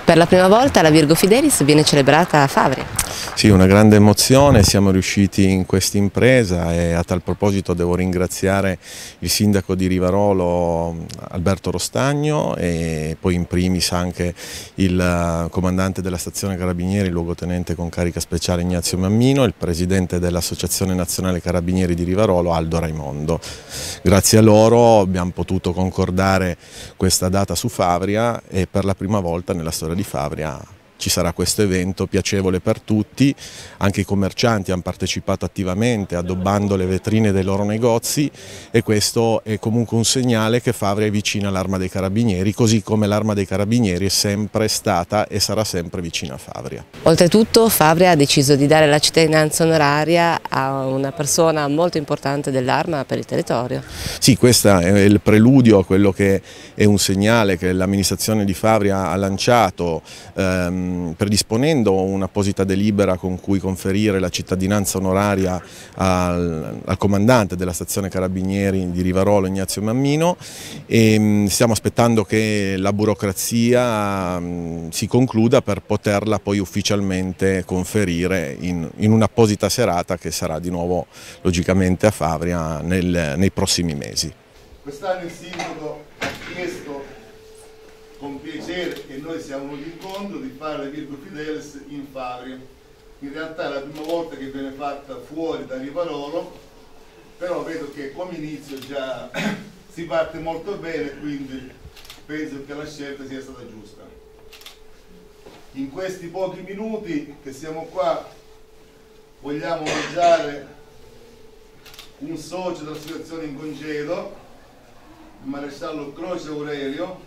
Per la prima volta la Virgo Fidelis viene celebrata a Favria. Sì, una grande emozione, siamo riusciti in questa impresa e a tal proposito devo ringraziare il sindaco di Rivarolo Alberto Rostagno e poi in primis anche il comandante della stazione Carabinieri, luogotenente con carica speciale Ignazio Mammino e il presidente dell'Associazione Nazionale Carabinieri di Rivarolo Aldo Raimondo. Grazie a loro abbiamo potuto concordare questa data su Favria e per la prima volta nella storia di Favria ci sarà questo evento piacevole per tutti, anche i commercianti hanno partecipato attivamente addobbando le vetrine dei loro negozi e questo è comunque un segnale che Favria è vicina all'Arma dei Carabinieri, così come l'Arma dei Carabinieri è sempre stata e sarà sempre vicina a Favria. Oltretutto Favria ha deciso di dare la cittadinanza onoraria a una persona molto importante dell'Arma per il territorio. Sì, questo è il preludio a quello che è un segnale che l'amministrazione di Favria ha lanciato predisponendo un'apposita delibera con cui conferire la cittadinanza onoraria al comandante della stazione Carabinieri di Rivarolo Ignazio Mammino e stiamo aspettando che la burocrazia si concluda per poterla poi ufficialmente conferire in un'apposita serata che sarà di nuovo logicamente a Favria nei prossimi mesi. Quest'anno il sindaco ha chiesto con piacere, e noi siamo venuti incontro, di fare la Virgo Fidelis in Favria. In realtà è la prima volta che viene fatta fuori da Rivarolo, però vedo che come inizio già si parte molto bene, quindi penso che la scelta sia stata giusta. In questi pochi minuti che siamo qua vogliamo omaggiare un socio dell'associazione in congedo, il maresciallo Croce Aurelio.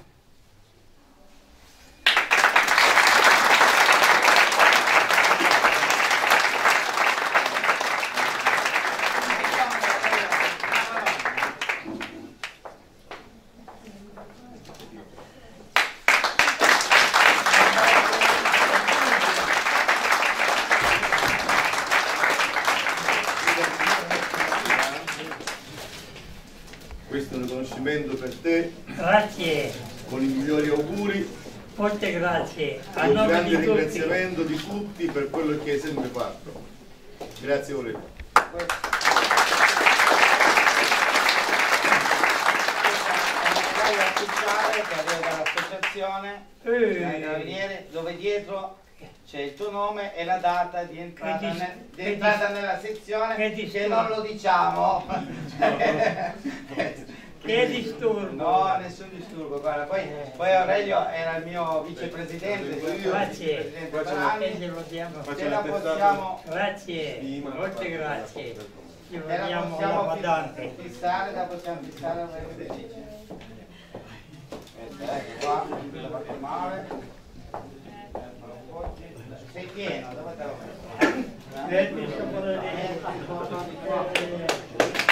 Questo è un riconoscimento per te. Grazie. Con i migliori auguri. Molte grazie. A Un nome grande di tutti. ringraziamento di tutti per quello che hai sempre fatto. Grazie Aurelio. Medaglia ufficiale che arriva dall'associazione dai Carabinieri, dove dietro c'è il tuo nome e la data di entrata, nella sezione, che non lo diciamo. Che disturbo. No, nessun disturbo, guarda, poi Aurelio era il mio vicepresidente, Grazie. per anni, ce la possiamo, Grazie, molte grazie. Ci te la vediamo alla possiamo badante. fissare, la possiamo fissare a ecco qua, la faccio male. Sei pieno, dove te lo fai?